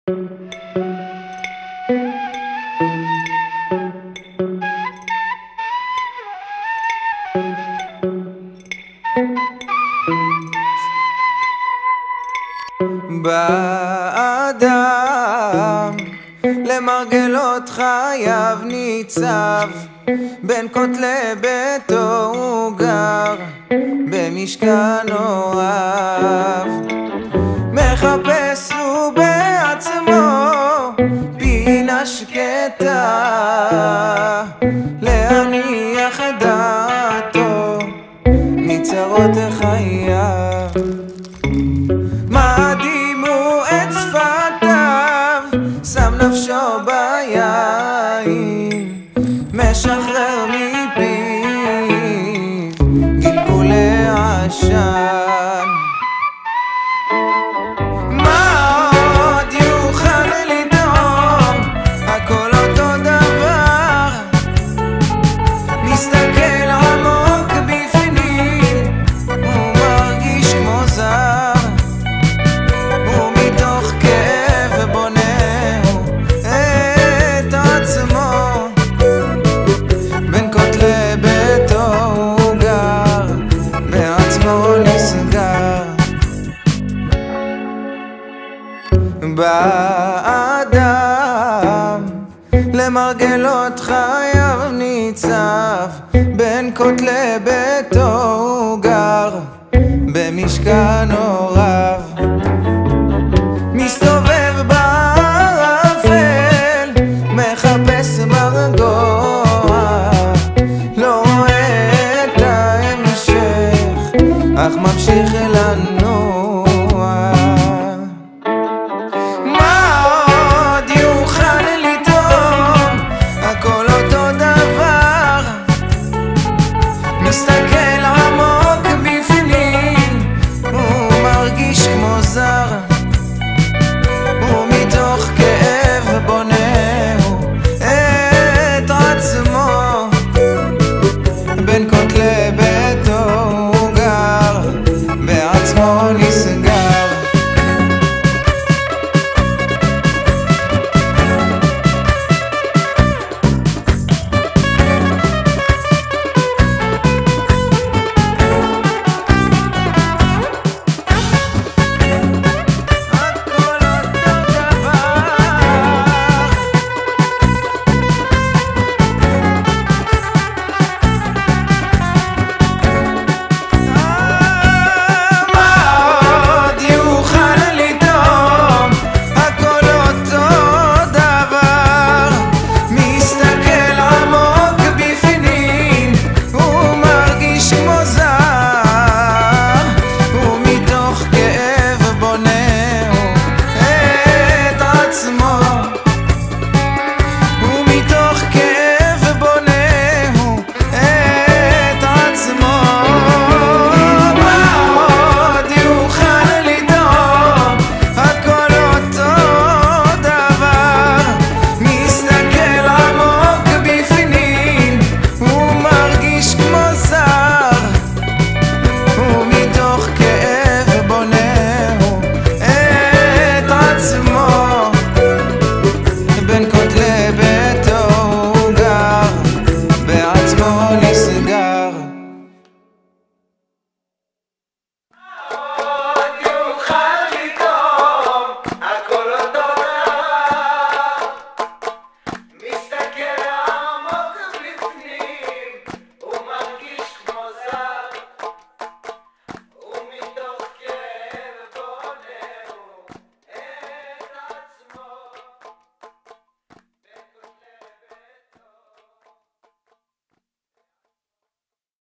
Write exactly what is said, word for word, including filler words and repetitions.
באדם למרגלות חייו ניצב, בין כותלי ביתו הוא גר, במשכן אוהב. מחפש הוא בעצמו פינה שקטה, להניח את דעתו מצרות חייו. מעדימו את שפתיו, שם נפשו ביין, משחרר מפיו גלגולי עשן. מה עוד יוכל לטעום? הכל אותו דבר, מסתכל עמוק בפנים, הוא מרגיש כמו זר, ומתוך כאב בונה את עצמו, בין כותלי ביתו הוא גר, בעצמו נסגר. באדם למרגלות חייו ניצב, בין כותלי ביתו הוא גר, במשכן הוריו. מסתובב ב